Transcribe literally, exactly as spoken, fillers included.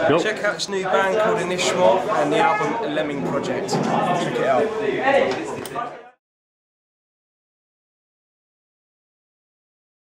Nope. Check out this new band called Inishmore and the album Lemming Project. Check it out.